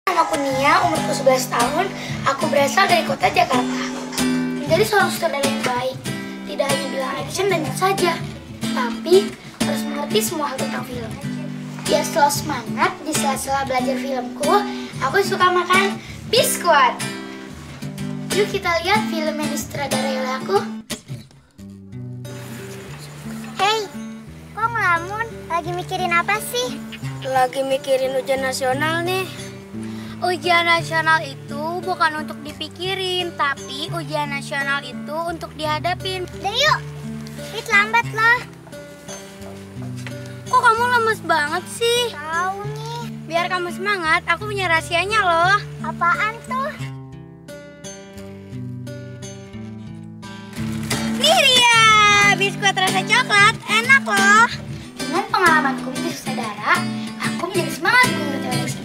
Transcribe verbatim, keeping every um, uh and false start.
Namaku Nia, umurku sebelas tahun. Aku berasal dari kota Jakarta. Menjadi seorang sutradara yang baik, tidak hanya bilang action dan dance saja, tapi harus mengerti semua hal tentang film. Biar selalu semangat di sela-sela belajar filmku, aku suka makan biskuit. Yuk kita lihat film yang disutradarai oleh aku. Hei, kok ngelamun? Lagi mikirin apa sih? Lagi mikirin ujian nasional nih. Ujian nasional itu bukan untuk dipikirin, tapi ujian nasional itu untuk dihadapin. Udah yuk, Rit lambat lah. Kok kamu lemes banget sih? Tahu nih. Biar kamu semangat, aku punya rahasianya loh. Apaan tuh? Nih dia, biskuit rasa coklat, enak loh. Dengan pengalamanku menjadi sutradara, aku menjadi semangat mengikuti